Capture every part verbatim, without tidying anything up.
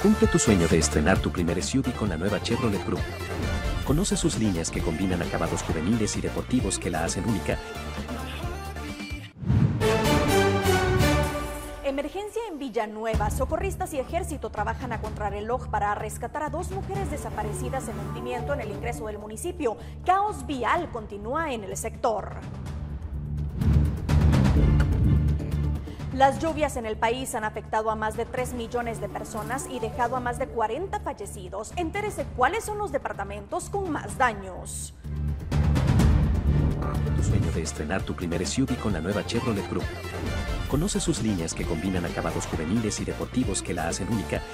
Cumple tu sueño de estrenar tu primer S U V con la nueva Chevrolet Group. Conoce sus líneas que combinan acabados juveniles y deportivos que la hacen única. Emergencia en Villanueva. Socorristas y ejército trabajan a contrarreloj para rescatar a dos mujeres desaparecidas en hundimiento en el ingreso del municipio. Caos vial continúa en el sector. Las lluvias en el país han afectado a más de tres millones de personas y dejado a más de cuarenta fallecidos. Entérese cuáles son los departamentos con más daños. Tu sueño de estrenar tu primer S U V con la nueva Chevrolet Group. Conoce sus líneas que combinan acabados juveniles y deportivos que la hacen única.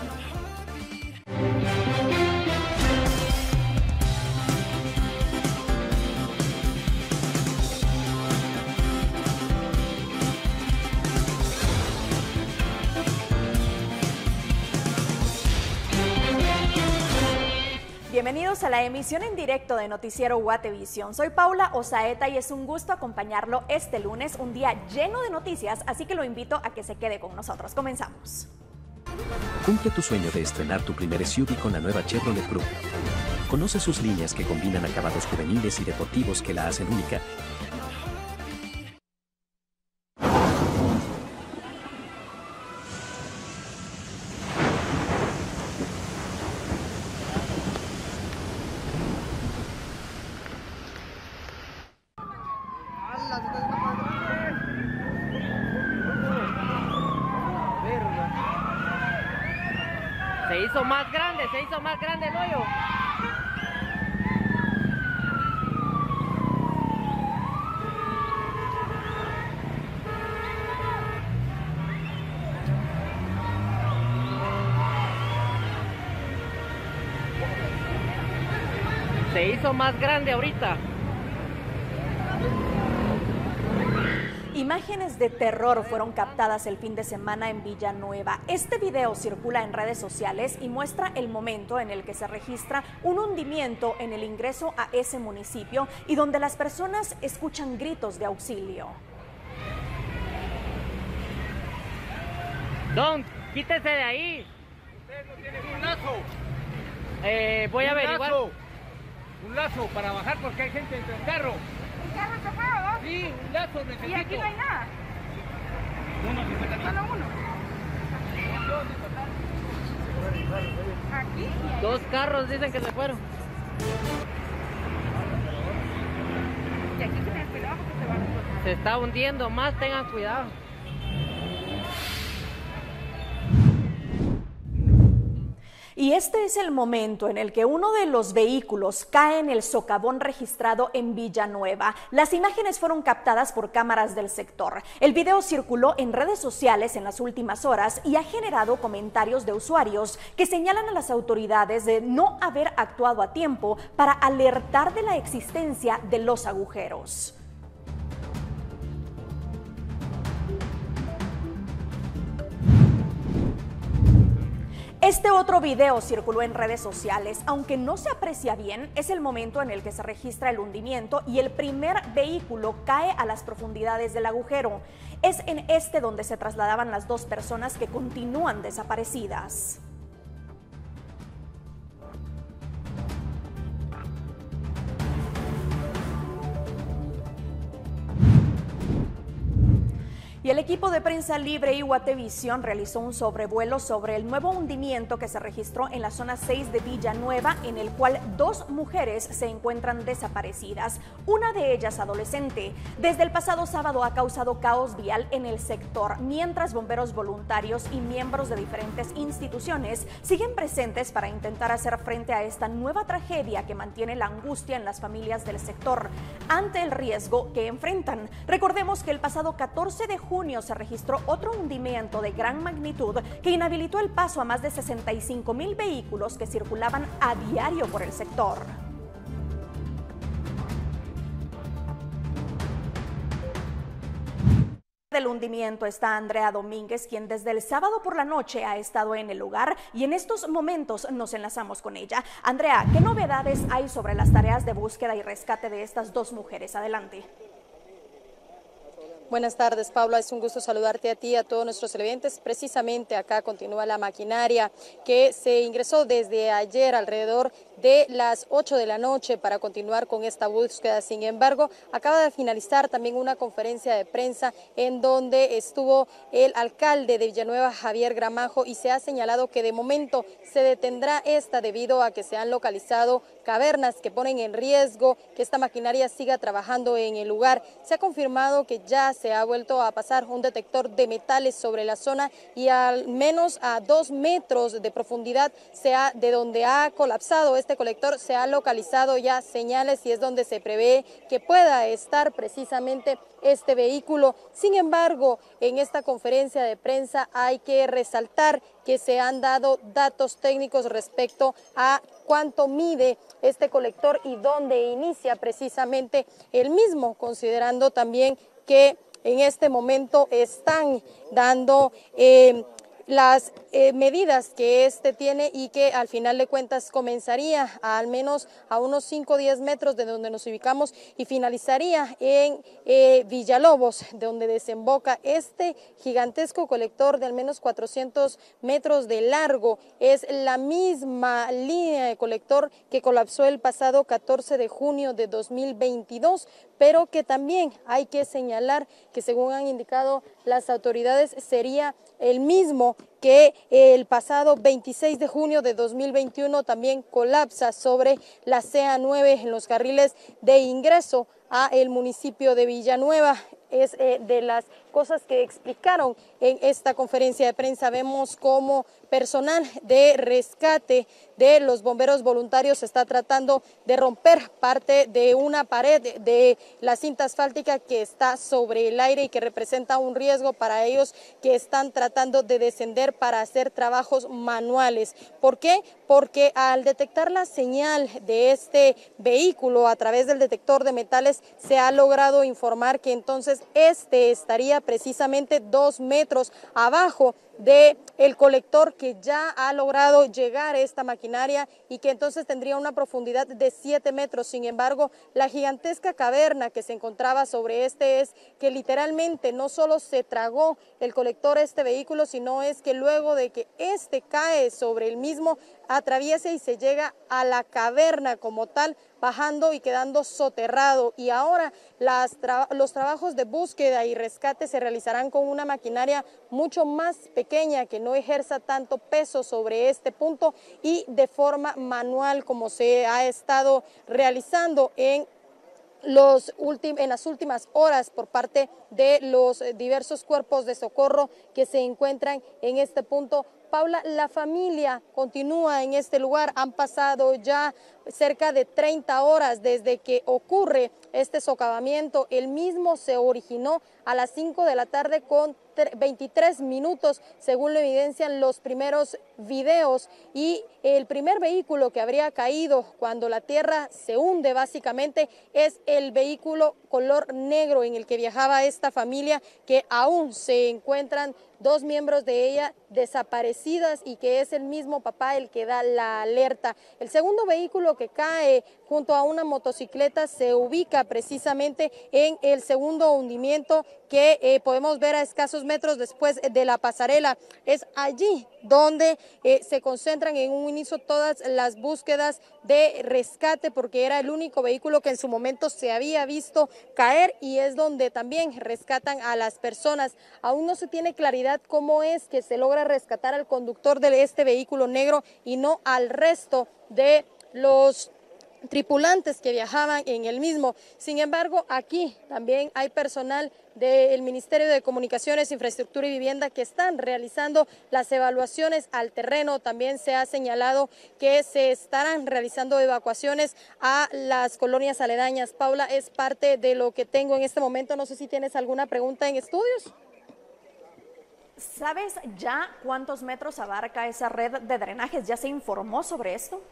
Bienvenidos a la emisión en directo de Noticiero Guatevisión. Soy Paula Osaeta y es un gusto acompañarlo este lunes, un día lleno de noticias, así que lo invito a que se quede con nosotros. Comenzamos. Cumple tu sueño de estrenar tu primer S U V con la nueva Chevrolet Group. Conoce sus líneas que combinan acabados juveniles y deportivos que la hacen única. Se hizo más grande, se hizo más grande el hoyo. Se hizo más grande ahorita. Imágenes de terror fueron captadas el fin de semana en Villanueva. Este video circula en redes sociales y muestra el momento en el que se registra un hundimiento en el ingreso a ese municipio y donde las personas escuchan gritos de auxilio. Don, quítese de ahí. Usted no tiene un lazo. Eh, voy a un averiguar. Lazo, un lazo para bajar porque hay gente dentro del carro. ¿El carro se fue o dos? Sí, un lazo necesito. ¿Y aquí no hay nada? Uno, si está aquí. Solo uno. Aquí. Dos carros dicen que se fueron. Y aquí tienen cuidado porque se van a explotar. Se está hundiendo más, tengan cuidado. Y este es el momento en el que uno de los vehículos cae en el socavón registrado en Villanueva. Las imágenes fueron captadas por cámaras del sector. El video circuló en redes sociales en las últimas horas y ha generado comentarios de usuarios que señalan a las autoridades de no haber actuado a tiempo para alertar de la existencia de los agujeros. Este otro video circuló en redes sociales, aunque no se aprecia bien, es el momento en el que se registra el hundimiento y el primer vehículo cae a las profundidades del agujero. Es en este donde se trasladaban las dos personas que continúan desaparecidas. Y el equipo de Prensa Libre y Guatevisión realizó un sobrevuelo sobre el nuevo hundimiento que se registró en la zona seis de Villanueva, en el cual dos mujeres se encuentran desaparecidas, una de ellas adolescente. Desde el pasado sábado ha causado caos vial en el sector, mientras bomberos voluntarios y miembros de diferentes instituciones siguen presentes para intentar hacer frente a esta nueva tragedia que mantiene la angustia en las familias del sector ante el riesgo que enfrentan. Recordemos que el pasado catorce de junio se registró otro hundimiento de gran magnitud que inhabilitó el paso a más de sesenta y cinco mil vehículos que circulaban a diario por el sector. Del hundimiento está Andrea Domínguez, quien desde el sábado por la noche ha estado en el lugar y en estos momentos nos enlazamos con ella. Andrea, ¿qué novedades hay sobre las tareas de búsqueda y rescate de estas dos mujeres? Adelante. Buenas tardes, Paula. Es un gusto saludarte a ti y a todos nuestros televidentes. Precisamente acá continúa la maquinaria que se ingresó desde ayer alrededor de las ocho de la noche para continuar con esta búsqueda. Sin embargo, acaba de finalizar también una conferencia de prensa en donde estuvo el alcalde de Villanueva, Javier Gramajo, y se ha señalado que de momento se detendrá esta debido a que se han localizado cavernas que ponen en riesgo que esta maquinaria siga trabajando en el lugar. Se ha confirmado que ya se ha vuelto a pasar un detector de metales sobre la zona y al menos a dos metros de profundidad se ha, de donde ha colapsado este colector se ha localizado ya señales y es donde se prevé que pueda estar precisamente este vehículo. Sin embargo, en esta conferencia de prensa hay que resaltar que se han dado datos técnicos respecto a cuánto mide este colector y dónde inicia precisamente el mismo, considerando también que en este momento están dando eh, las eh, medidas que este tiene y que al final de cuentas comenzaría a, al menos a unos cinco o diez metros de donde nos ubicamos y finalizaría en eh, Villalobos, de donde desemboca este gigantesco colector de al menos cuatrocientos metros de largo. Es la misma línea de colector que colapsó el pasado catorce de junio de dos mil veintidós, pero que también hay que señalar que según han indicado las autoridades sería el mismo que el pasado veintiséis de junio de dos mil veintiuno también colapsa sobre la C A nueve en los carriles de ingreso a el municipio de Villanueva. Es eh, de las cosas que explicaron en esta conferencia de prensa. Vemos cómo personal de rescate de los bomberos voluntarios está tratando de romper parte de una pared de la cinta asfáltica que está sobre el aire y que representa un riesgo para ellos que están tratando de descender para hacer trabajos manuales. ¿Por qué? Porque al detectar la señal de este vehículo a través del detector de metales se ha logrado informar que entonces este estaría precisamente dos metros abajo de el colector que ya ha logrado llegar esta maquinaria y que entonces tendría una profundidad de siete metros. Sin embargo, la gigantesca caverna que se encontraba sobre este es que literalmente no solo se tragó el colector este vehículo, sino es que luego de que este cae sobre el mismo, atraviesa y se llega a la caverna como tal, bajando y quedando soterrado. Y ahora las tra los trabajos de búsqueda y rescate se realizarán con una maquinaria mucho más pequeña que no ejerza tanto peso sobre este punto y de forma manual como se ha estado realizando en Los en las últimas horas por parte de los diversos cuerpos de socorro que se encuentran en este punto. Paula, la familia continúa en este lugar, han pasado ya cerca de treinta horas desde que ocurre este socavamiento. El mismo se originó a las cinco de la tarde con veintitrés minutos, según lo evidencian los primeros videos, y el primer vehículo que habría caído cuando la tierra se hunde básicamente es el vehículo color negro en el que viajaba esta familia, que aún se encuentran dos miembros de ella desaparecidas y que es el mismo papá el que da la alerta. El segundo vehículo que cae junto a una motocicleta se ubica precisamente en el segundo hundimiento que eh, podemos ver a escasos metros después de la pasarela. Es allí donde eh, se concentran en un inicio todas las búsquedas de rescate, porque era el único vehículo que en su momento se había visto caer y es donde también rescatan a las personas. Aún no se tiene claridad cómo es que se logra rescatar al conductor de este vehículo negro y no al resto de los tripulantes que viajaban en el mismo. Sin embargo, aquí también hay personal del Ministerio de Comunicaciones, Infraestructura y Vivienda que están realizando las evaluaciones al terreno. También se ha señalado que se estarán realizando evacuaciones a las colonias aledañas. Paula, es parte de lo que tengo en este momento. No sé si tienes alguna pregunta en estudios. ¿Sabes ya cuántos metros abarca esa red de drenajes? ¿Ya se informó sobre esto?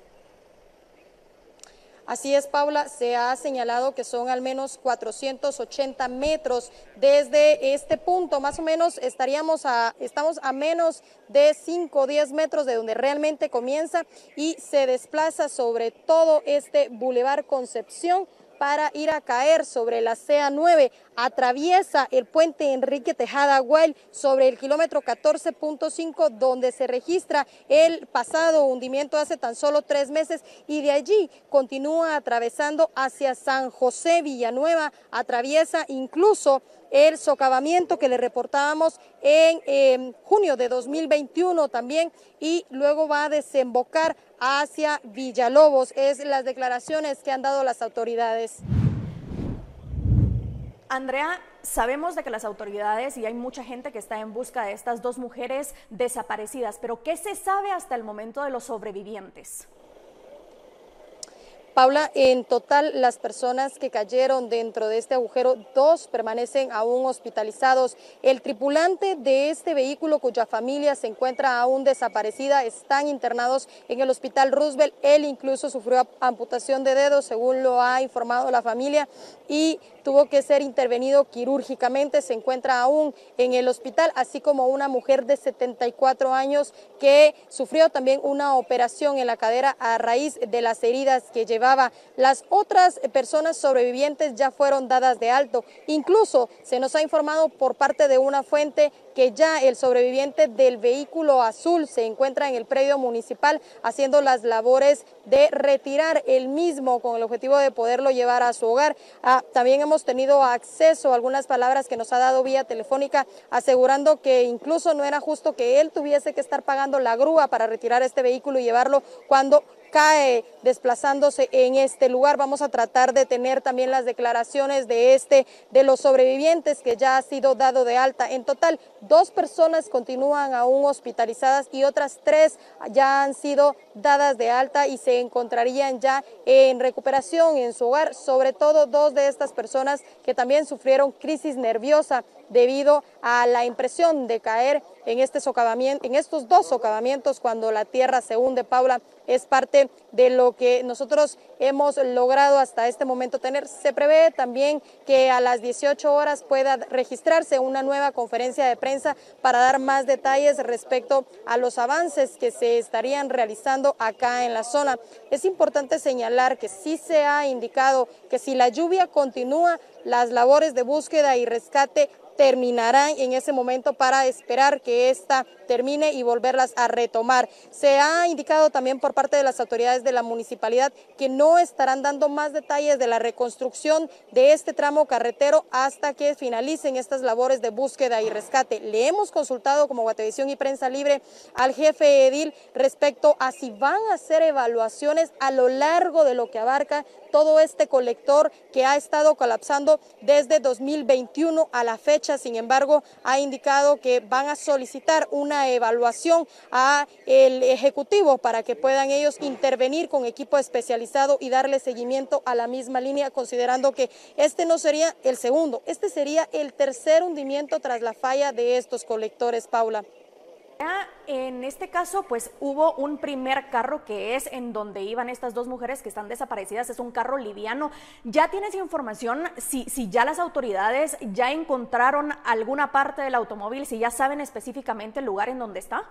Así es, Paula, se ha señalado que son al menos cuatrocientos ochenta metros desde este punto. Más o menos estaríamos a, estamos a menos de cinco o diez metros de donde realmente comienza y se desplaza sobre todo este Boulevard Concepción, para ir a caer sobre la C A nueve. Atraviesa el puente Enrique Tejada Gual sobre el kilómetro catorce punto cinco, donde se registra el pasado hundimiento hace tan solo tres meses, y de allí continúa atravesando hacia San José Villanueva, atraviesa incluso el socavamiento que le reportábamos en eh, junio de dos mil veintiuno también, y luego va a desembocar hacia Villalobos. Es las declaraciones que han dado las autoridades. Andrea, sabemos de que las autoridades y hay mucha gente que está en busca de estas dos mujeres desaparecidas, pero ¿qué se sabe hasta el momento de los sobrevivientes? Paula, en total las personas que cayeron dentro de este agujero, dos permanecen aún hospitalizados. El tripulante de este vehículo, cuya familia se encuentra aún desaparecida, están internados en el Hospital Roosevelt. Él incluso sufrió amputación de dedos, según lo ha informado la familia, y tuvo que ser intervenido quirúrgicamente. Se encuentra aún en el hospital, así como una mujer de setenta y cuatro años que sufrió también una operación en la cadera a raíz de las heridas que llevaba. Las otras personas sobrevivientes ya fueron dadas de alto. Incluso se nos ha informado por parte de una fuente que ya el sobreviviente del vehículo azul se encuentra en el predio municipal haciendo las labores de retirar el mismo con el objetivo de poderlo llevar a su hogar. Ah, también hemos tenido acceso a algunas palabras que nos ha dado vía telefónica, asegurando que incluso no era justo que él tuviese que estar pagando la grúa para retirar este vehículo y llevarlo cuando cae desplazándose en este lugar. Vamos a tratar de tener también las declaraciones de este, de los sobrevivientes que ya ha sido dado de alta. En total, dos personas continúan aún hospitalizadas y otras tres ya han sido dadas de alta y se encontrarían ya en recuperación en su hogar, sobre todo dos de estas personas que también sufrieron crisis nerviosa debido a la impresión de caer en este socavamiento, en estos dos socavamientos cuando la tierra se hunde. Paula, es parte de lo que nosotros hemos logrado hasta este momento tener. Se prevé también que a las dieciocho horas pueda registrarse una nueva conferencia de prensa para dar más detalles respecto a los avances que se estarían realizando acá en la zona. Es importante señalar que sí se ha indicado que si la lluvia continúa, las labores de búsqueda y rescate terminarán en ese momento para esperar que esta termine y volverlas a retomar. Se ha indicado también por parte de las autoridades de la municipalidad que no estarán dando más detalles de la reconstrucción de este tramo carretero hasta que finalicen estas labores de búsqueda y rescate. Le hemos consultado como Guatevisión y Prensa Libre al jefe edil respecto a si van a hacer evaluaciones a lo largo de lo que abarca todo este colector que ha estado colapsando desde dos mil veintiuno a la fecha. Sin embargo, ha indicado que van a solicitar una evaluación a el Ejecutivo para que puedan ellos intervenir con equipo especializado y darle seguimiento a la misma línea, considerando que este no sería el segundo, este sería el tercer hundimiento tras la falla de estos colectores, Paula. En este caso, pues hubo un primer carro que es en donde iban estas dos mujeres que están desaparecidas, es un carro liviano. ¿Ya tienes información si, si ya las autoridades ya encontraron alguna parte del automóvil, si ya saben específicamente el lugar en donde está?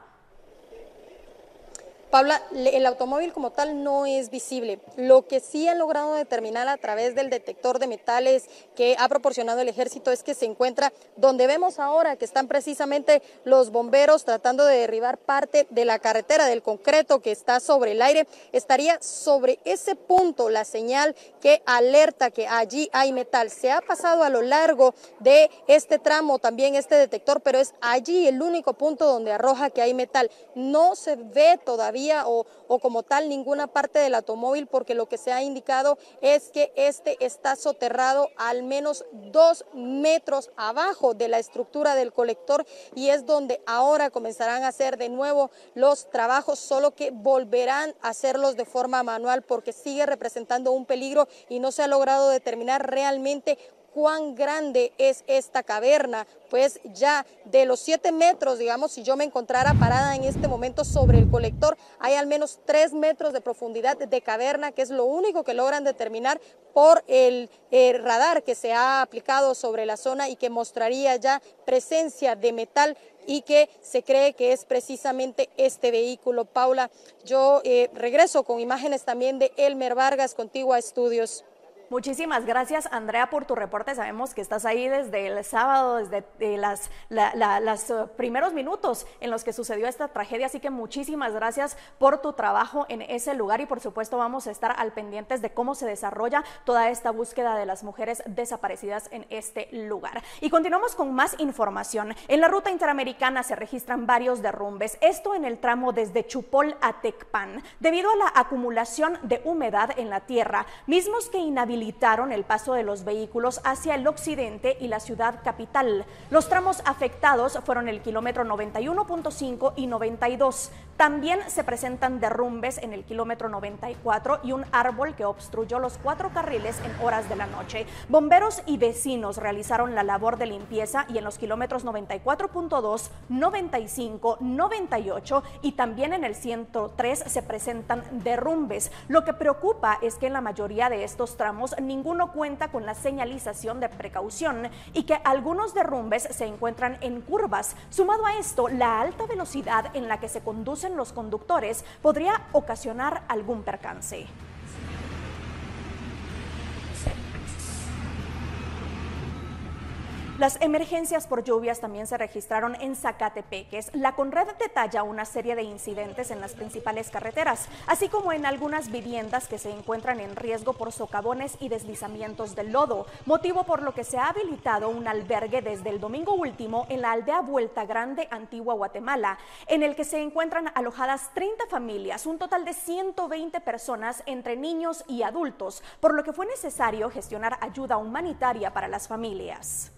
Paula, el automóvil como tal no es visible. Lo que sí han logrado determinar a través del detector de metales que ha proporcionado el ejército es que se encuentra donde vemos ahora que están precisamente los bomberos tratando de derribar parte de la carretera, del concreto que está sobre el aire. Estaría sobre ese punto la señal que alerta que allí hay metal. Se ha pasado a lo largo de este tramo también este detector, pero es allí el único punto donde arroja que hay metal. No se ve todavía O, o como tal ninguna parte del automóvil, porque lo que se ha indicado es que este está soterrado al menos dos metros abajo de la estructura del colector y es donde ahora comenzarán a hacer de nuevo los trabajos, solo que volverán a hacerlos de forma manual porque sigue representando un peligro y no se ha logrado determinar realmente cuán grande es esta caverna, pues ya de los siete metros, digamos, si yo me encontrara parada en este momento sobre el colector, hay al menos tres metros de profundidad de caverna, que es lo único que logran determinar por el, el radar que se ha aplicado sobre la zona y que mostraría ya presencia de metal y que se cree que es precisamente este vehículo. Paula, yo eh, regreso con imágenes también de Elmer Vargas contigo a Estudios. Muchísimas gracias, Andrea, por tu reporte. Sabemos que estás ahí desde el sábado, desde eh, las, la, la, las uh, primeros minutos en los que sucedió esta tragedia, así que muchísimas gracias por tu trabajo en ese lugar y por supuesto vamos a estar al pendientes de cómo se desarrolla toda esta búsqueda de las mujeres desaparecidas en este lugar. Y continuamos con más información. En la ruta interamericana se registran varios derrumbes, esto en el tramo desde Chupol a Tecpan, debido a la acumulación de humedad en la tierra, mismos que inhabilitaron habilitaron el paso de los vehículos hacia el occidente y la ciudad capital. Los tramos afectados fueron el kilómetro noventa y uno punto cinco y noventa y dos. También se presentan derrumbes en el kilómetro noventa y cuatro y un árbol que obstruyó los cuatro carriles en horas de la noche. Bomberos y vecinos realizaron la labor de limpieza y en los kilómetros noventa y cuatro punto dos, noventa y cinco, noventa y ocho y también en el ciento tres se presentan derrumbes. Lo que preocupa es que en la mayoría de estos tramos ninguno cuenta con la señalización de precaución y que algunos derrumbes se encuentran en curvas. Sumado a esto, la alta velocidad en la que se conducen los conductores podría ocasionar algún percance. Las emergencias por lluvias también se registraron en Zacatepeques. La Conred detalla una serie de incidentes en las principales carreteras, así como en algunas viviendas que se encuentran en riesgo por socavones y deslizamientos de lodo, motivo por lo que se ha habilitado un albergue desde el domingo último en la aldea Vuelta Grande, Antigua Guatemala, en el que se encuentran alojadas treinta familias, un total de ciento veinte personas entre niños y adultos, por lo que fue necesario gestionar ayuda humanitaria para las familias.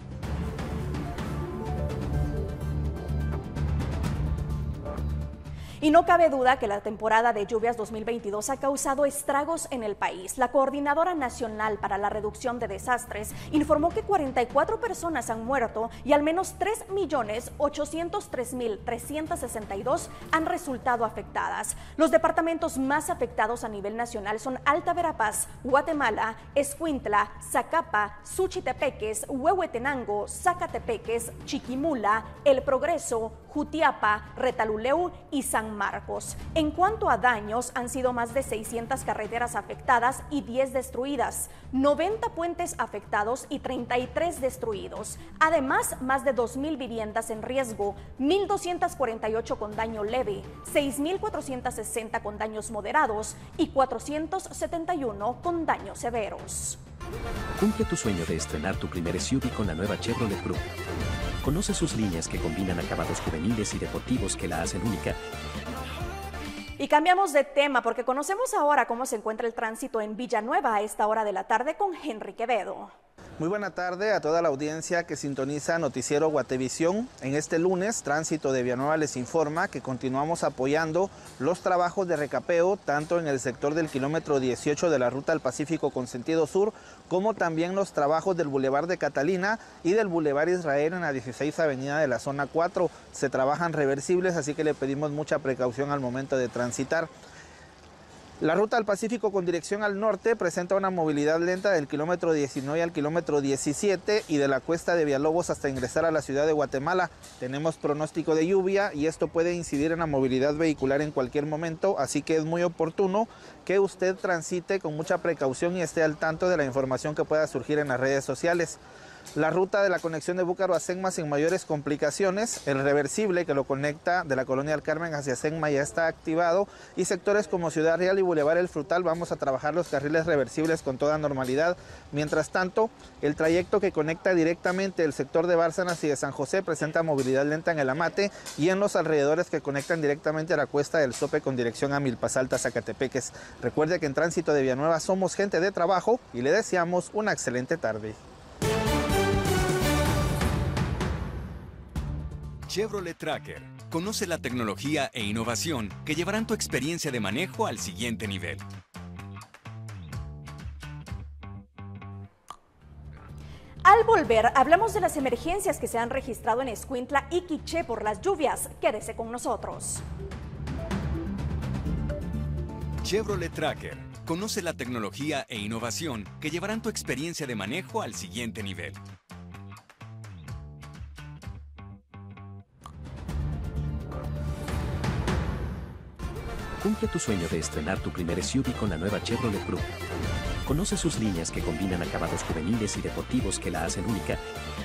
Y no cabe duda que la temporada de lluvias dos mil veintidós ha causado estragos en el país. La Coordinadora Nacional para la Reducción de Desastres informó que cuarenta y cuatro personas han muerto y al menos tres millones ochocientos tres mil trescientos sesenta y dos han resultado afectadas. Los departamentos más afectados a nivel nacional son Alta Verapaz, Guatemala, Escuintla, Zacapa, Suchitepeques, Huehuetenango, Zacatepeques, Chiquimula, El Progreso, Jutiapa, Retaluleu y San Marcos. En cuanto a daños, han sido más de seiscientas carreteras afectadas y diez destruidas, noventa puentes afectados y treinta y tres destruidos. Además, más de dos mil viviendas en riesgo, mil doscientas cuarenta y ocho con daño leve, seis mil cuatrocientos sesenta con daños moderados y cuatrocientos setenta y uno con daños severos. Cumple tu sueño de estrenar tu primer S U V con la nueva Chevrolet Cruze. Conoce sus líneas que combinan acabados juveniles y deportivos que la hacen única. Y cambiamos de tema porque conocemos ahora cómo se encuentra el tránsito en Villanueva a esta hora de la tarde con Henry Quevedo. Muy buena tarde a toda la audiencia que sintoniza Noticiero Guatevisión. En este lunes, Tránsito de Villanueva les informa que continuamos apoyando los trabajos de recapeo tanto en el sector del kilómetro dieciocho de la Ruta al Pacífico con sentido sur, como también los trabajos del Boulevard de Catalina y del Boulevard Israel en la dieciséis Avenida de la Zona cuatro. Se trabajan reversibles, así que le pedimos mucha precaución al momento de transitar. La Ruta al Pacífico con dirección al norte presenta una movilidad lenta del kilómetro diecinueve al kilómetro diecisiete y de la cuesta de Villalobos hasta ingresar a la ciudad de Guatemala. Tenemos pronóstico de lluvia y esto puede incidir en la movilidad vehicular en cualquier momento, así que es muy oportuno que usted transite con mucha precaución y esté al tanto de la información que pueda surgir en las redes sociales. La ruta de la conexión de Búcaro a Senma sin mayores complicaciones, el reversible que lo conecta de la Colonia del Carmen hacia Senma ya está activado y sectores como Ciudad Real y Boulevard El Frutal vamos a trabajar los carriles reversibles con toda normalidad. Mientras tanto, el trayecto que conecta directamente el sector de Bárcenas y de San José presenta movilidad lenta en el Amate y en los alrededores que conectan directamente a la cuesta del Sope con dirección a Milpas Altas, Zacatepeques. Recuerde que en Tránsito de Villanueva somos gente de trabajo y le deseamos una excelente tarde. Chevrolet Tracker. Conoce la tecnología e innovación que llevarán tu experiencia de manejo al siguiente nivel. Al volver, hablamos de las emergencias que se han registrado en Escuintla y Quiché por las lluvias. Quédese con nosotros. Chevrolet Tracker. Conoce la tecnología e innovación que llevarán tu experiencia de manejo al siguiente nivel. Cumple tu sueño de estrenar tu primer S U V con la nueva Chevrolet Cruze. Conoce sus líneas que combinan acabados juveniles y deportivos que la hacen única.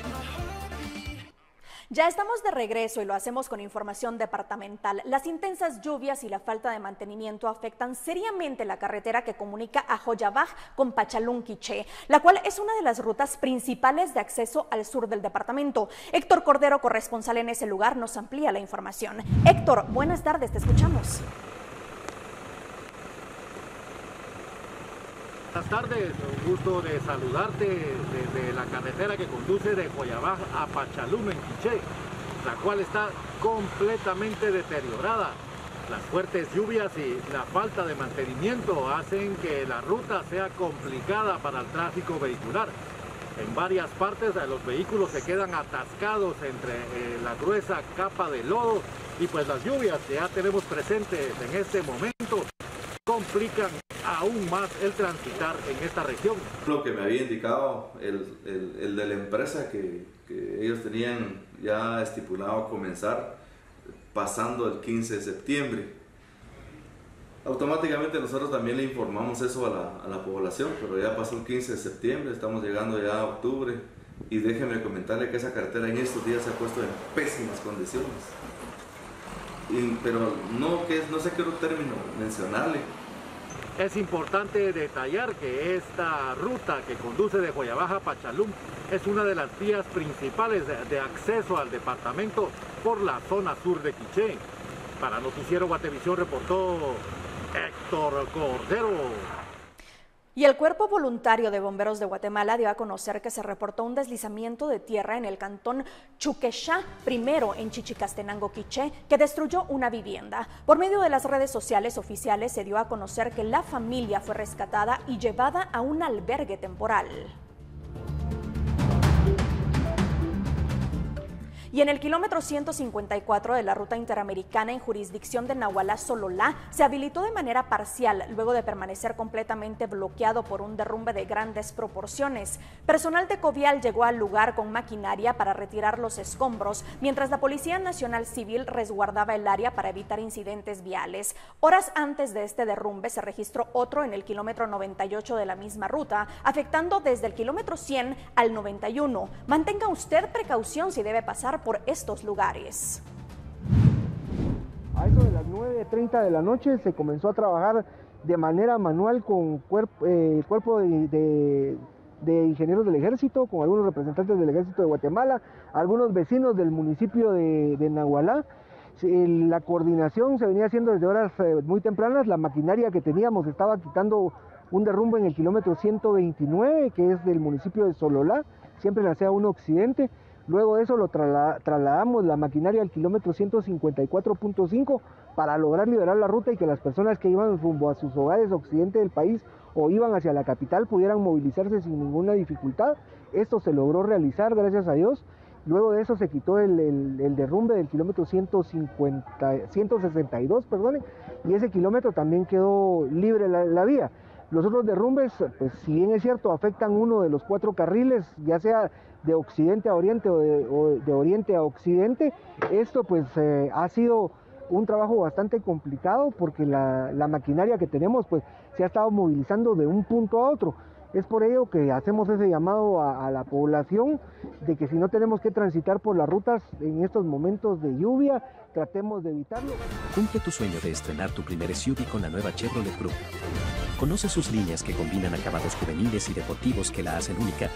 Ya estamos de regreso y lo hacemos con información departamental. Las intensas lluvias y la falta de mantenimiento afectan seriamente la carretera que comunica a Joyabaj con Pachalún Quiché, la cual es una de las rutas principales de acceso al sur del departamento. Héctor Cordero, corresponsal en ese lugar, nos amplía la información. Héctor, buenas tardes, te escuchamos. Buenas tardes, un gusto de saludarte desde la carretera que conduce de Joyabaj a Pachalún en Quiché, la cual está completamente deteriorada. Las fuertes lluvias y la falta de mantenimiento hacen que la ruta sea complicada para el tráfico vehicular. En varias partes los vehículos se quedan atascados entre eh, la gruesa capa de lodo y pues las lluvias que ya tenemos presentes en este momento complican aún más el transitar en esta región. Lo que me había indicado el, el, el de la empresa que, que ellos tenían ya estipulado comenzar pasando el quince de septiembre. Automáticamente nosotros también le informamos eso a la, a la población, pero ya pasó el quince de septiembre, estamos llegando ya a octubre y déjenme comentarle que esa carretera en estos días se ha puesto en pésimas condiciones. Y, pero no, que, no sé qué otro término mencionarle. Es importante detallar que esta ruta que conduce de Joyabaj a Pachalún es una de las vías principales de, de acceso al departamento por la zona sur de Quiché. Para Noticiero Guatevisión reportó Héctor Cordero. Y el Cuerpo Voluntario de Bomberos de Guatemala dio a conocer que se reportó un deslizamiento de tierra en el cantón Chuquechá, primero en Chichicastenango, Quiché, que destruyó una vivienda. Por medio de las redes sociales oficiales se dio a conocer que la familia fue rescatada y llevada a un albergue temporal. Y en el kilómetro ciento cincuenta y cuatro de la ruta interamericana en jurisdicción de Nahualá-Sololá se habilitó de manera parcial luego de permanecer completamente bloqueado por un derrumbe de grandes proporciones. Personal de Covial llegó al lugar con maquinaria para retirar los escombros, mientras la Policía Nacional Civil resguardaba el área para evitar incidentes viales. Horas antes de este derrumbe se registró otro en el kilómetro noventa y ocho de la misma ruta, afectando desde el kilómetro cien al noventa y uno. Mantenga usted precaución si debe pasar por estos lugares. A eso de las nueve treinta de la noche se comenzó a trabajar de manera manual con cuerpo, eh, cuerpo de, de, de ingenieros del ejército, con algunos representantes del ejército de Guatemala, algunos vecinos del municipio de, de Nahualá. La coordinación se venía haciendo desde horas eh, muy tempranas. La maquinaria que teníamos estaba quitando un derrumbe en el kilómetro ciento veintinueve, que es del municipio de Sololá, siempre en la C A uno Occidente. Luego de eso lo trasladamos la maquinaria al kilómetro ciento cincuenta y cuatro punto cinco para lograr liberar la ruta y que las personas que iban rumbo a sus hogares occidente del país o iban hacia la capital pudieran movilizarse sin ninguna dificultad. Esto se logró realizar, gracias a Dios. Luego de eso se quitó el, el, el derrumbe del kilómetro ciento cincuenta, ciento sesenta y dos, perdonen, y ese kilómetro también quedó libre la, la vía. Los otros derrumbes, pues si bien es cierto, afectan uno de los cuatro carriles, ya sea de occidente a oriente o de, o de oriente a occidente. Esto pues eh, ha sido un trabajo bastante complicado porque la, la maquinaria que tenemos pues se ha estado movilizando de un punto a otro. Es por ello que hacemos ese llamado a, a la población de que si no tenemos que transitar por las rutas en estos momentos de lluvia, tratemos de evitarlo. Cumple tu sueño de estrenar tu primer S U V con la nueva Chevrolet Cruze. Conoce sus líneas que combinan acabados juveniles y deportivos que la hacen única.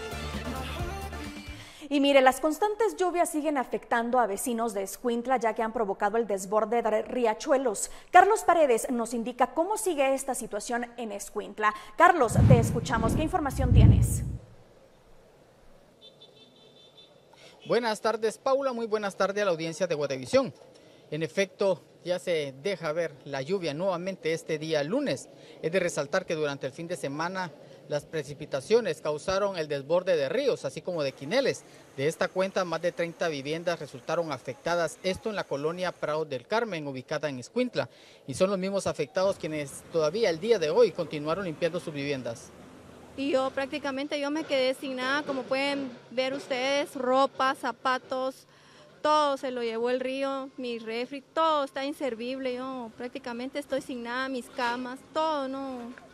Y mire, las constantes lluvias siguen afectando a vecinos de Escuintla, ya que han provocado el desborde de riachuelos. Carlos Paredes nos indica cómo sigue esta situación en Escuintla. Carlos, te escuchamos. ¿Qué información tienes? Buenas tardes, Paula. Muy buenas tardes a la audiencia de Guatevisión. En efecto, ya se deja ver la lluvia nuevamente este día lunes. Es de resaltar que durante el fin de semana las precipitaciones causaron el desborde de ríos, así como de quineles. De esta cuenta, más de treinta viviendas resultaron afectadas, esto en la colonia Prado del Carmen, ubicada en Escuintla. Y son los mismos afectados quienes todavía el día de hoy continuaron limpiando sus viviendas. Y yo prácticamente yo me quedé sin nada, como pueden ver ustedes, ropa, zapatos, todo se lo llevó el río, mi refri, todo está inservible. Yo prácticamente estoy sin nada, mis camas, todo, no...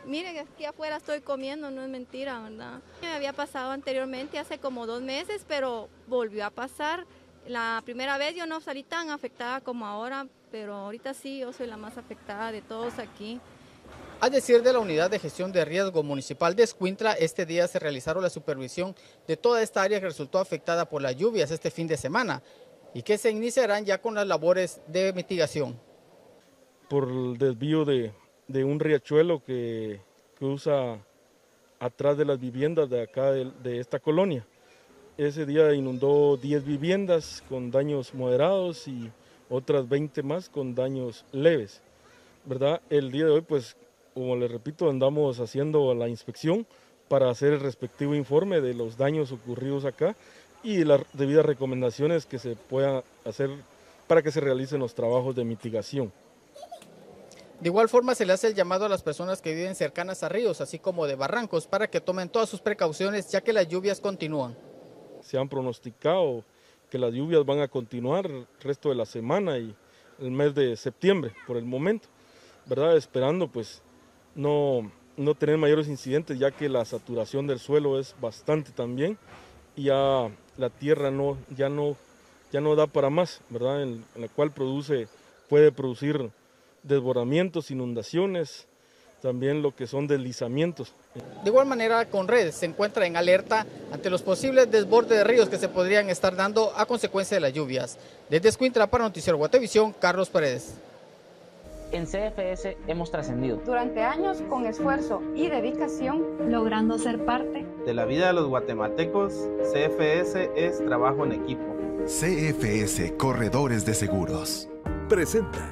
Mire que aquí afuera estoy comiendo, no es mentira, ¿verdad? Me había pasado anteriormente, hace como dos meses, pero volvió a pasar. La primera vez yo no salí tan afectada como ahora, pero ahorita sí, yo soy la más afectada de todos aquí. Al decir de la Unidad de Gestión de Riesgo Municipal de Escuintla, este día se realizaron la supervisión de toda esta área que resultó afectada por las lluvias este fin de semana y que se iniciarán ya con las labores de mitigación. Por el desvío de, de un riachuelo que cruza atrás de las viviendas de acá de, de esta colonia. Ese día inundó diez viviendas con daños moderados y otras veinte más con daños leves, ¿verdad? El día de hoy, pues, como les repito, andamos haciendo la inspección para hacer el respectivo informe de los daños ocurridos acá y las debidas recomendaciones que se puedan hacer para que se realicen los trabajos de mitigación. De igual forma se le hace el llamado a las personas que viven cercanas a ríos, así como de barrancos, para que tomen todas sus precauciones ya que las lluvias continúan. Se han pronosticado que las lluvias van a continuar el resto de la semana y el mes de septiembre por el momento, ¿verdad? Esperando pues no, no tener mayores incidentes, ya que la saturación del suelo es bastante también y ya la tierra no, ya, no, ya no da para más, ¿verdad? En, en la cual produce, puede producir desbordamientos, inundaciones, también lo que son deslizamientos. De igual manera, Conred se encuentra en alerta ante los posibles desbordes de ríos que se podrían estar dando a consecuencia de las lluvias. Desde Escuintla para Noticiero Guatevisión, Carlos Paredes. En C F S hemos trascendido. Durante años, con esfuerzo y dedicación, logrando ser parte de la vida de los guatemaltecos, C F S es trabajo en equipo. C F S Corredores de Seguros presenta.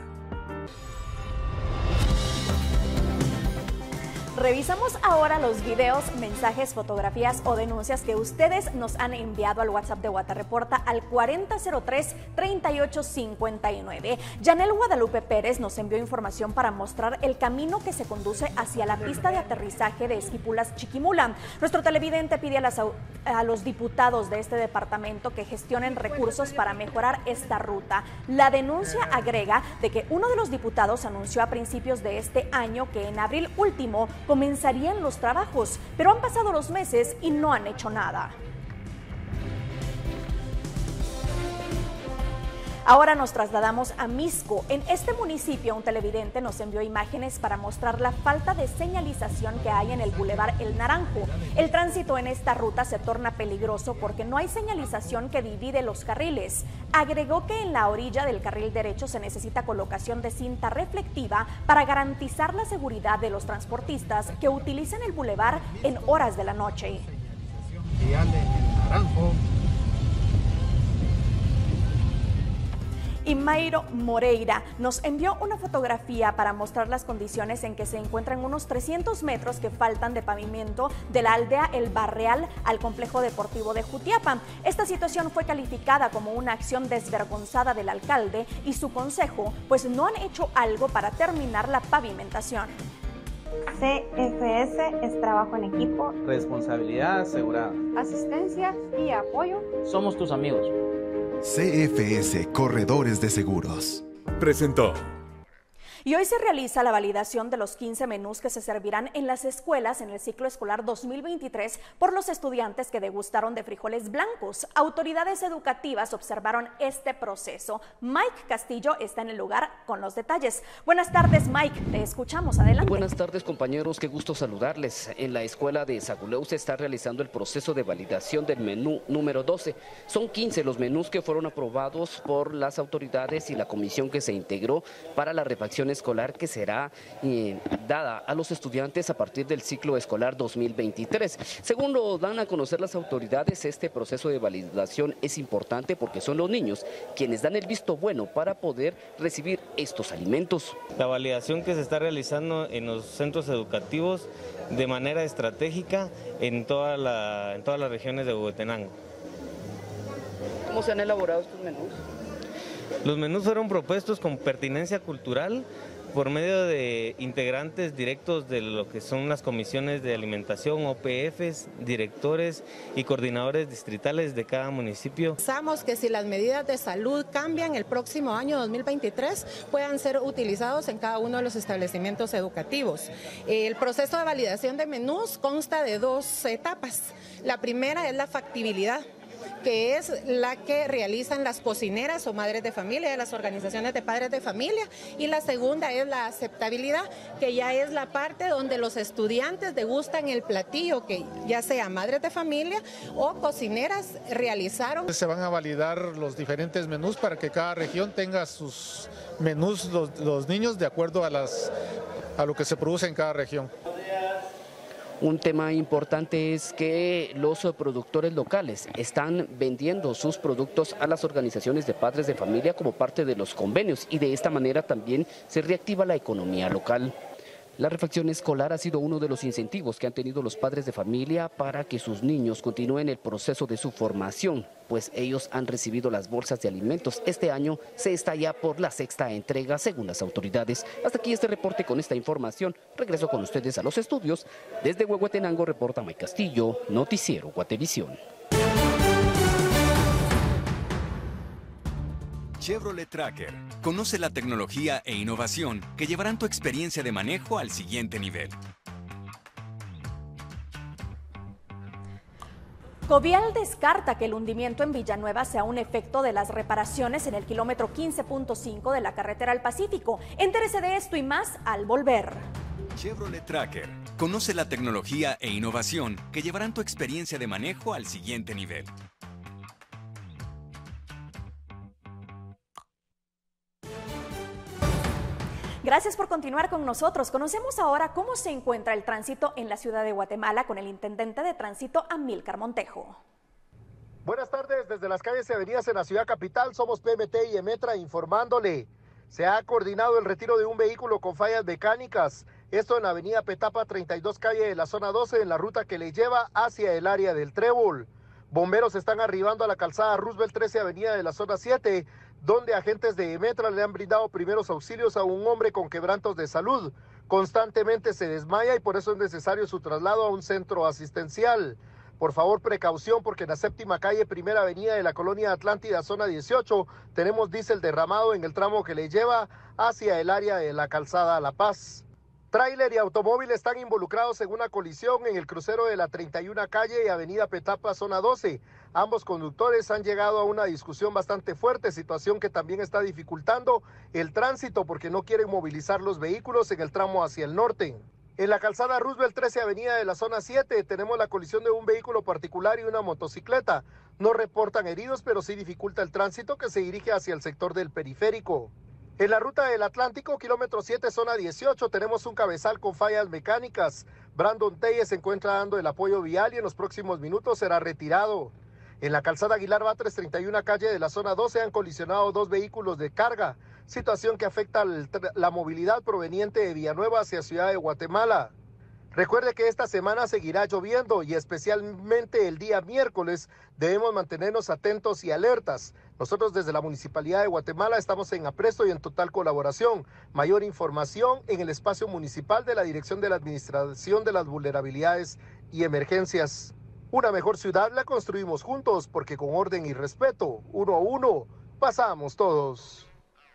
Revisamos ahora los videos, mensajes, fotografías o denuncias que ustedes nos han enviado al WhatsApp de Guatarreporta al cuarenta cero tres, treinta y ocho cincuenta y nueve. Yanel Guadalupe Pérez nos envió información para mostrar el camino que se conduce hacia la pista de aterrizaje de Esquipulas Chiquimula. Nuestro televidente pide a, las, a los diputados de este departamento que gestionen recursos para mejorar esta ruta. La denuncia agrega de que uno de los diputados anunció a principios de este año que en abril último comenzarían los trabajos, pero han pasado los meses y no han hecho nada. Ahora nos trasladamos a Mixco. En este municipio, un televidente nos envió imágenes para mostrar la falta de señalización que hay en el Boulevard El Naranjo. El tránsito en esta ruta se torna peligroso porque no hay señalización que divide los carriles. Agregó que en la orilla del carril derecho se necesita colocación de cinta reflectiva para garantizar la seguridad de los transportistas que utilicen el bulevar en horas de la noche. Y Mayro Moreira nos envió una fotografía para mostrar las condiciones en que se encuentran unos trescientos metros que faltan de pavimento de la aldea El Barreal al complejo deportivo de Jutiapa. Esta situación fue calificada como una acción desvergonzada del alcalde y su consejo, pues no han hecho algo para terminar la pavimentación. C F S es trabajo en equipo, responsabilidad asegurada, asistencia y apoyo. Somos tus amigos. C F S Corredores de Seguros presentó. Y hoy se realiza la validación de los quince menús que se servirán en las escuelas en el ciclo escolar dos mil veintitrés por los estudiantes que degustaron de frijoles blancos. Autoridades educativas observaron este proceso. Mike Castillo está en el lugar con los detalles. Buenas tardes, Mike, te escuchamos, adelante. Buenas tardes, compañeros, qué gusto saludarles. En la escuela de Saguleu se está realizando el proceso de validación del menú número doce. Son quince los menús que fueron aprobados por las autoridades y la comisión que se integró para la refacción escolar que será eh, dada a los estudiantes a partir del ciclo escolar dos mil veintitrés. Según lo dan a conocer las autoridades, este proceso de validación es importante porque son los niños quienes dan el visto bueno para poder recibir estos alimentos. La validación que se está realizando en los centros educativos de manera estratégica en, toda la, en todas las regiones de Huehuetenango. ¿Cómo se han elaborado estos menús? Los menús fueron propuestos con pertinencia cultural por medio de integrantes directos de lo que son las comisiones de alimentación, O P Fs, directores y coordinadores distritales de cada municipio. Pensamos que si las medidas de salud cambian el próximo año dos mil veintitrés, puedan ser utilizados en cada uno de los establecimientos educativos. El proceso de validación de menús consta de dos etapas. La primera es la factibilidad, que es la que realizan las cocineras o madres de familia de las organizaciones de padres de familia, y la segunda es la aceptabilidad, que ya es la parte donde los estudiantes degustan el platillo que ya sea madres de familia o cocineras realizaron. Se van a validar los diferentes menús para que cada región tenga sus menús, los, los niños, de acuerdo a, las, a lo que se produce en cada región. Un tema importante es que los productores locales están vendiendo sus productos a las organizaciones de padres de familia como parte de los convenios, y de esta manera también se reactiva la economía local. La refacción escolar ha sido uno de los incentivos que han tenido los padres de familia para que sus niños continúen el proceso de su formación, pues ellos han recibido las bolsas de alimentos. Este año se está ya por la sexta entrega, según las autoridades. Hasta aquí este reporte con esta información. Regreso con ustedes a los estudios. Desde Huehuetenango reporta May Castillo, Noticiero Guatevisión. Chevrolet Tracker. Conoce la tecnología e innovación que llevarán tu experiencia de manejo al siguiente nivel. Covial descarta que el hundimiento en Villanueva sea un efecto de las reparaciones en el kilómetro quince punto cinco de la carretera al Pacífico. Entérese de esto y más al volver. Chevrolet Tracker. Conoce la tecnología e innovación que llevarán tu experiencia de manejo al siguiente nivel. Gracias por continuar con nosotros. Conocemos ahora cómo se encuentra el tránsito en la ciudad de Guatemala con el intendente de tránsito, Amílcar Montejo. Buenas tardes, desde las calles y avenidas en la ciudad capital, somos P M T y Emetra informándole. Se ha coordinado el retiro de un vehículo con fallas mecánicas, esto en la avenida Petapa treinta y dos, calle de la zona doce, en la ruta que le lleva hacia el área del Trébol. Bomberos están arribando a la calzada Roosevelt trece, avenida de la zona siete, donde agentes de Emetra le han brindado primeros auxilios a un hombre con quebrantos de salud. Constantemente se desmaya y por eso es necesario su traslado a un centro asistencial. Por favor, precaución, porque en la séptima calle, primera avenida de la colonia Atlántida, zona dieciocho, tenemos diésel derramado en el tramo que le lleva hacia el área de la calzada La Paz. Tráiler y automóvil están involucrados en una colisión en el crucero de la treinta y una calle y avenida Petapa, zona doce. Ambos conductores han llegado a una discusión bastante fuerte, situación que también está dificultando el tránsito porque no quieren movilizar los vehículos en el tramo hacia el norte. En la calzada Roosevelt trece, avenida de la zona siete, tenemos la colisión de un vehículo particular y una motocicleta. No reportan heridos, pero sí dificulta el tránsito que se dirige hacia el sector del periférico. En la ruta del Atlántico, kilómetro siete, zona dieciocho, tenemos un cabezal con fallas mecánicas. Brandon Telles se encuentra dando el apoyo vial y en los próximos minutos será retirado. En la calzada Aguilar Batres treinta y una, calle de la zona doce, han colisionado dos vehículos de carga, situación que afecta la movilidad proveniente de Villanueva hacia Ciudad de Guatemala. Recuerde que esta semana seguirá lloviendo y especialmente el día miércoles debemos mantenernos atentos y alertas. Nosotros desde la Municipalidad de Guatemala estamos en apresto y en total colaboración. Mayor información en el espacio municipal de la Dirección de la Administración de las Vulnerabilidades y Emergencias. Una mejor ciudad la construimos juntos porque con orden y respeto, uno a uno, pasamos todos.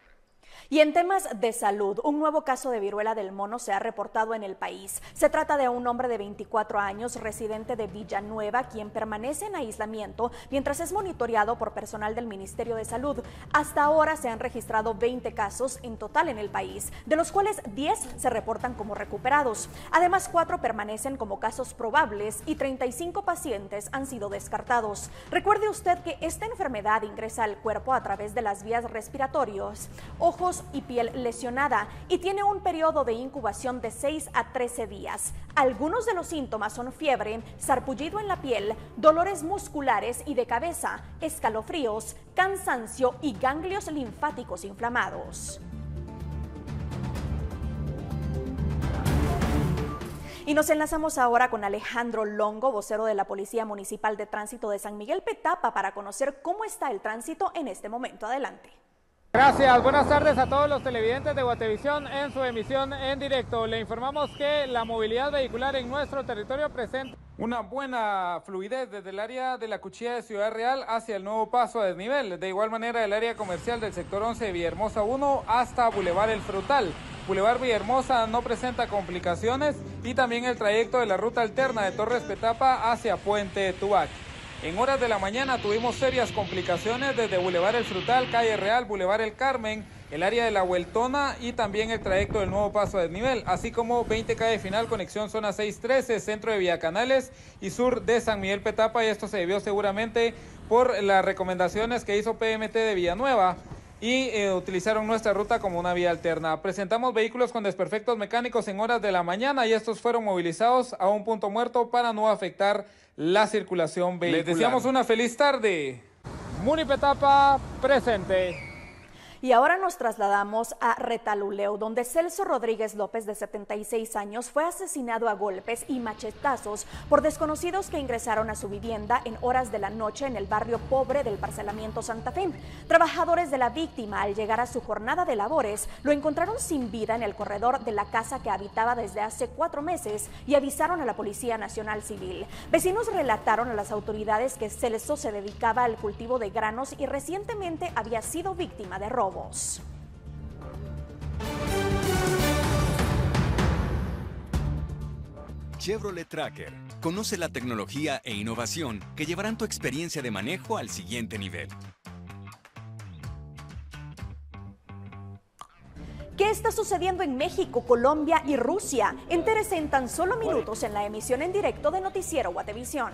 Y en temas de salud, un nuevo caso de viruela del mono se ha reportado en el país. Se trata de un hombre de veinticuatro años, residente de Villanueva, quien permanece en aislamiento mientras es monitoreado por personal del Ministerio de Salud. Hasta ahora se han registrado veinte casos en total en el país, de los cuales diez se reportan como recuperados. Además, cuatro permanecen como casos probables y treinta y cinco pacientes han sido descartados. Recuerde usted que esta enfermedad ingresa al cuerpo a través de las vías respiratorias, ojos y piel lesionada y tiene un periodo de incubación de seis a trece días. Algunos de los síntomas son fiebre, sarpullido en la piel, dolores musculares y de cabeza, escalofríos, cansancio y ganglios linfáticos inflamados. Y nos enlazamos ahora con Alejandro Longo, vocero de la Policía Municipal de Tránsito de San Miguel Petapa, para conocer cómo está el tránsito en este momento. Adelante. Gracias, buenas tardes a todos los televidentes de Guatevisión en su emisión en directo. Le informamos que la movilidad vehicular en nuestro territorio presenta una buena fluidez desde el área de la Cuchilla de Ciudad Real hacia el nuevo paso a desnivel. De igual manera, el área comercial del sector once de Villahermosa uno hasta Boulevard El Frutal. Boulevard Villahermosa no presenta complicaciones y también el trayecto de la ruta alterna de Torres Petapa hacia Puente Tubac. En horas de la mañana tuvimos serias complicaciones desde Boulevard El Frutal, Calle Real, Boulevard El Carmen, el área de la Vueltona y también el trayecto del nuevo paso a desnivel, así como veinte calle Final, conexión zona seiscientos trece, centro de Villacanales y sur de San Miguel Petapa, y esto se debió seguramente por las recomendaciones que hizo P M T de Villanueva y eh, utilizaron nuestra ruta como una vía alterna. Presentamos vehículos con desperfectos mecánicos en horas de la mañana y estos fueron movilizados a un punto muerto para no afectar la circulación vehicular. Les deseamos una feliz tarde. Muni Petapa presente. Y ahora nos trasladamos a Retaluleu, donde Celso Rodríguez López, de setenta y seis años, fue asesinado a golpes y machetazos por desconocidos que ingresaron a su vivienda en horas de la noche en el barrio pobre del parcelamiento Santa Fe. Trabajadores de la víctima, al llegar a su jornada de labores, lo encontraron sin vida en el corredor de la casa que habitaba desde hace cuatro meses y avisaron a la Policía Nacional Civil. Vecinos relataron a las autoridades que Celso se dedicaba al cultivo de granos y recientemente había sido víctima de robo. Chevrolet Tracker. Conoce la tecnología e innovación que llevarán tu experiencia de manejo al siguiente nivel. ¿Qué está sucediendo en México, Colombia y Rusia? Entérese en tan solo minutos en la emisión en directo de Noticiero Guatevisión.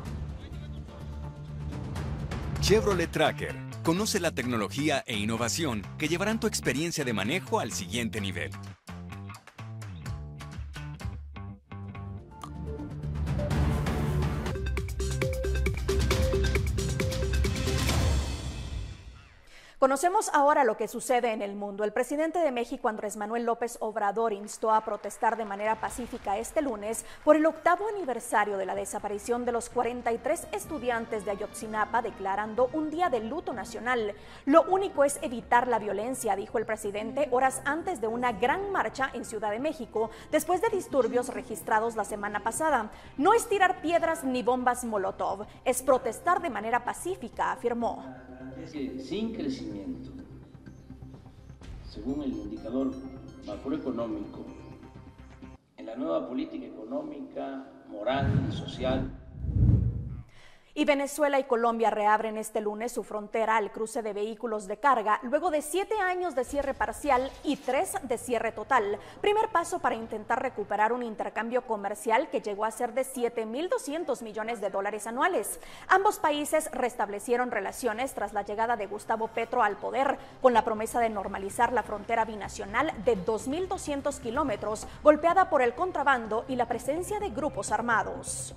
Chevrolet Tracker. Conoce la tecnología e innovación que llevarán tu experiencia de manejo al siguiente nivel. Conocemos ahora lo que sucede en el mundo. El presidente de México, Andrés Manuel López Obrador, instó a protestar de manera pacífica este lunes por el octavo aniversario de la desaparición de los cuarenta y tres estudiantes de Ayotzinapa, declarando un día de luto nacional. Lo único es evitar la violencia, dijo el presidente horas antes de una gran marcha en Ciudad de México, después de disturbios registrados la semana pasada. No es tirar piedras ni bombas molotov, es protestar de manera pacífica, afirmó. Es que sin crecimiento, según el indicador macroeconómico, en la nueva política económica, moral y social. Y Venezuela y Colombia reabren este lunes su frontera al cruce de vehículos de carga, luego de siete años de cierre parcial y tres de cierre total. Primer paso para intentar recuperar un intercambio comercial que llegó a ser de siete mil doscientos millones de dólares anuales. Ambos países restablecieron relaciones tras la llegada de Gustavo Petro al poder, con la promesa de normalizar la frontera binacional de dos mil doscientos kilómetros, golpeada por el contrabando y la presencia de grupos armados.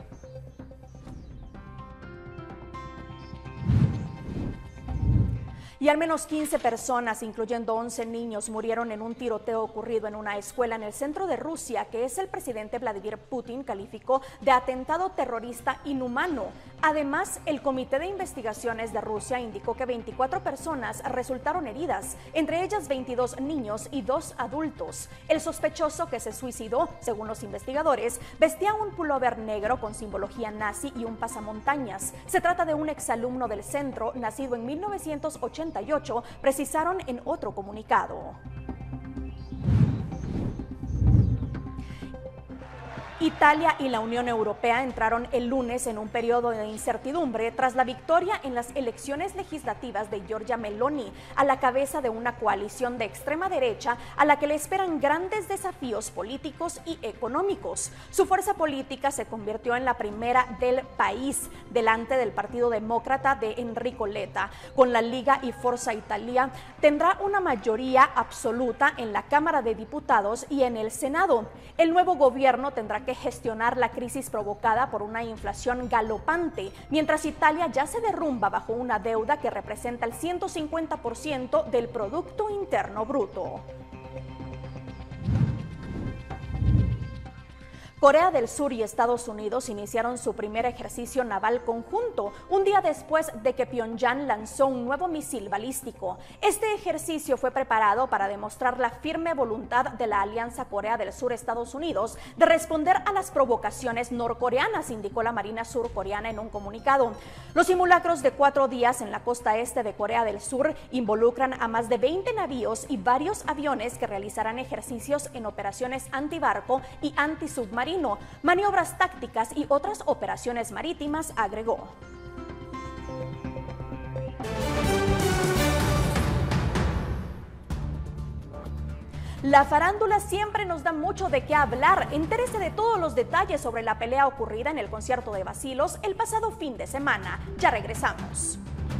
Y al menos quince personas, incluyendo once niños, murieron en un tiroteo ocurrido en una escuela en el centro de Rusia, que es el presidente Vladimir Putin calificó de atentado terrorista inhumano. Además, el Comité de Investigaciones de Rusia indicó que veinticuatro personas resultaron heridas, entre ellas veintidós niños y dos adultos. El sospechoso, que se suicidó, según los investigadores, vestía un pullover negro con simbología nazi y un pasamontañas. Se trata de un exalumno del centro, nacido en mil novecientos ochenta y ocho, precisaron en otro comunicado. Italia y la Unión Europea entraron el lunes en un periodo de incertidumbre tras la victoria en las elecciones legislativas de Giorgia Meloni, a la cabeza de una coalición de extrema derecha a la que le esperan grandes desafíos políticos y económicos. Su fuerza política se convirtió en la primera del país, delante del Partido Demócrata de Enrico Letta. Con la Liga y Forza Italia tendrá una mayoría absoluta en la Cámara de Diputados y en el Senado. El nuevo gobierno tendrá que gestionar la crisis provocada por una inflación galopante, mientras Italia ya se derrumba bajo una deuda que representa el ciento cincuenta por ciento del Producto Interno Bruto. Corea del Sur y Estados Unidos iniciaron su primer ejercicio naval conjunto, un día después de que Pyongyang lanzó un nuevo misil balístico. Este ejercicio fue preparado para demostrar la firme voluntad de la alianza Corea del Sur-Estados Unidos de responder a las provocaciones norcoreanas, indicó la Marina surcoreana en un comunicado. Los simulacros de cuatro días en la costa este de Corea del Sur involucran a más de veinte navíos y varios aviones que realizarán ejercicios en operaciones antibarco y antisubmarino, maniobras tácticas y otras operaciones marítimas, agregó. La farándula siempre nos da mucho de qué hablar. Entérese de todos los detalles sobre la pelea ocurrida en el concierto de Bacilos el pasado fin de semana. Ya regresamos.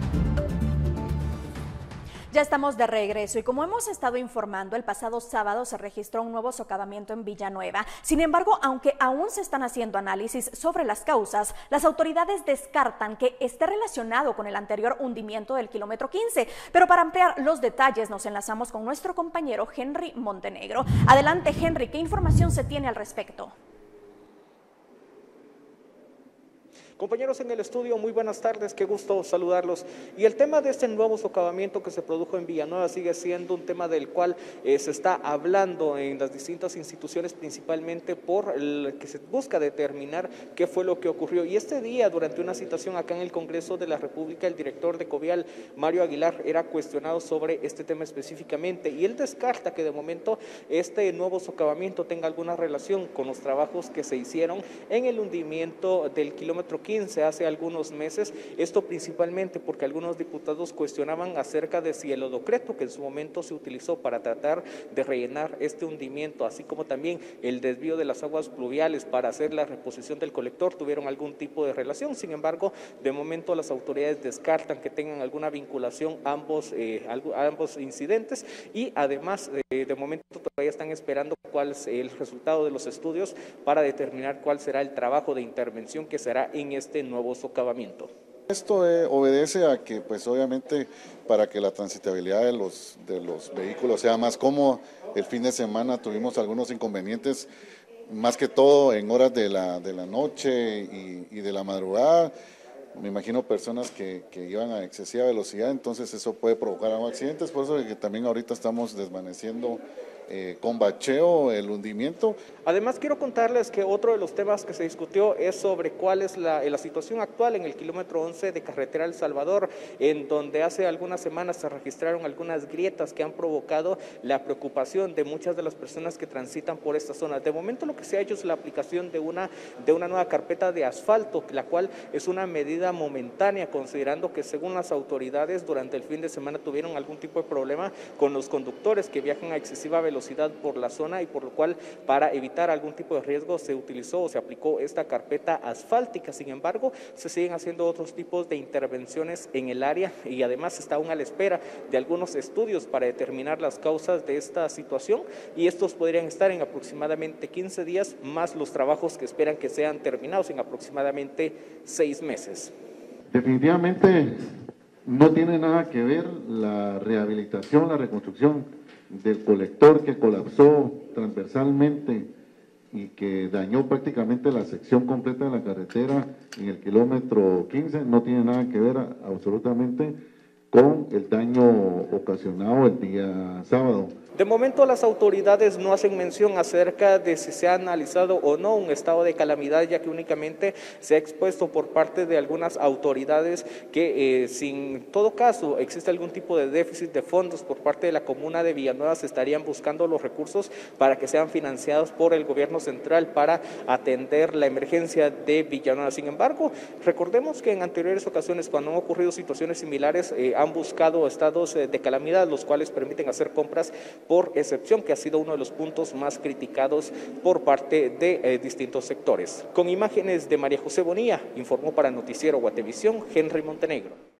Ya estamos de regreso y como hemos estado informando, el pasado sábado se registró un nuevo socavamiento en Villanueva. Sin embargo, aunque aún se están haciendo análisis sobre las causas, las autoridades descartan que esté relacionado con el anterior hundimiento del kilómetro quince. Pero para ampliar los detalles nos enlazamos con nuestro compañero Henry Montenegro. Adelante, Henry, ¿qué información se tiene al respecto? Compañeros en el estudio, muy buenas tardes, qué gusto saludarlos. Y el tema de este nuevo socavamiento que se produjo en Villanueva sigue siendo un tema del cual eh, se está hablando en las distintas instituciones, principalmente por el que se busca determinar qué fue lo que ocurrió. Y este día, durante una citación acá en el Congreso de la República, el director de Covial, Mario Aguilar, era cuestionado sobre este tema específicamente y él descarta que de momento este nuevo socavamiento tenga alguna relación con los trabajos que se hicieron en el hundimiento del kilómetro quince hace algunos meses, esto principalmente porque algunos diputados cuestionaban acerca de si el lodocreto que en su momento se utilizó para tratar de rellenar este hundimiento, así como también el desvío de las aguas pluviales para hacer la reposición del colector, tuvieron algún tipo de relación. Sin embargo, de momento las autoridades descartan que tengan alguna vinculación ambos, eh, ambos incidentes y además eh, de momento todavía están esperando cuál es el resultado de los estudios para determinar cuál será el trabajo de intervención que será en este nuevo socavamiento. Esto eh, obedece a que, pues obviamente, para que la transitabilidad de los, de los vehículos sea más cómoda, el fin de semana tuvimos algunos inconvenientes, más que todo en horas de la, de la noche y, y de la madrugada. Me imagino personas que, que iban a excesiva velocidad, entonces eso puede provocar accidentes, por eso que también ahorita estamos desvaneciendo Eh, con bacheo el hundimiento. Además, quiero contarles que otro de los temas que se discutió es sobre cuál es la, la situación actual en el kilómetro once de Carretera El Salvador, en donde hace algunas semanas se registraron algunas grietas que han provocado la preocupación de muchas de las personas que transitan por esta zona. De momento lo que se ha hecho es la aplicación de una, de una nueva carpeta de asfalto, la cual es una medida momentánea, considerando que según las autoridades durante el fin de semana tuvieron algún tipo de problema con los conductores que viajan a excesiva velocidad velocidad por la zona y por lo cual para evitar algún tipo de riesgo se utilizó o se aplicó esta carpeta asfáltica. Sin embargo, se siguen haciendo otros tipos de intervenciones en el área y además está aún a la espera de algunos estudios para determinar las causas de esta situación y estos podrían estar en aproximadamente quince días más los trabajos que esperan que sean terminados en aproximadamente seis meses. Definitivamente no tiene nada que ver la rehabilitación, la reconstrucción del colector que colapsó transversalmente y que dañó prácticamente la sección completa de la carretera en el kilómetro quince, no tiene nada que ver absolutamente con el daño ocasionado el día sábado. De momento las autoridades no hacen mención acerca de si se ha analizado o no un estado de calamidad, ya que únicamente se ha expuesto por parte de algunas autoridades que eh, si en todo caso existe algún tipo de déficit de fondos por parte de la comuna de Villanueva, se estarían buscando los recursos para que sean financiados por el gobierno central para atender la emergencia de Villanueva. Sin embargo, recordemos que en anteriores ocasiones cuando han ocurrido situaciones similares eh, han buscado estados eh, de calamidad, los cuales permiten hacer compras por excepción, que ha sido uno de los puntos más criticados por parte de eh, distintos sectores. Con imágenes de María José Bonilla, informó para Noticiero Guatevisión, Henry Montenegro.